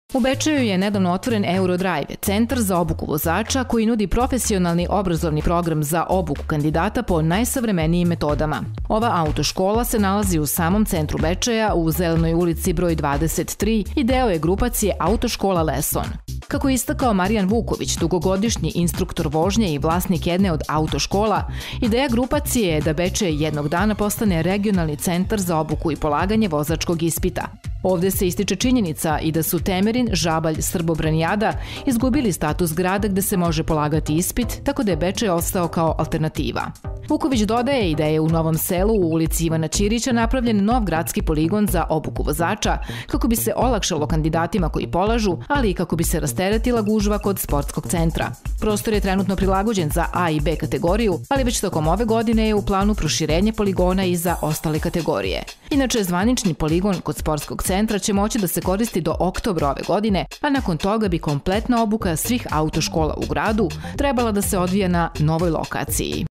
U Bečeju je nedavno otvoren Eurodrive, centar za obuku vozača koji nudi profesionalni obrazovni program za obuku kandidata po najsavremenijim metodama. Ova autoškola se nalazi u samom centru Bečeja u Zelenoj ulici broj 23 i deo je grupacije Autoškola Leson. Kako je istakao Marijan Vuković, dugogodišnji instruktor vožnje i vlasnik jedne od autoškola, ideja grupacije je da Bečej jednog dana postane regionalni centar za obuku i polaganje vozačkog ispita. Ovde se ističe činjenica i da su Temerin, Žabalj, Srbobran i Ada izgubili status grada gde se može polagati ispit, tako da je Bečej ostao kao alternativa. Vuković dodaje i da je u Novom Selu u ulici Ivana Ćirića napravljen nov gradski poligon za obuku vozača kako bi se olakšalo kandidatima koji polažu, ali i kako bi se rasteretila gužva kod sportskog centra. Prostor je trenutno prilagođen za A i B kategoriju, ali već tokom ove godine je u planu proširenje poligona i za ostale kategorije. Inače, zvanični poligon kod sportskog centra će moći da se koristi do oktobra ove godine, a nakon toga bi kompletna obuka svih autoškola u gradu trebala da se odvija na novoj lokaciji.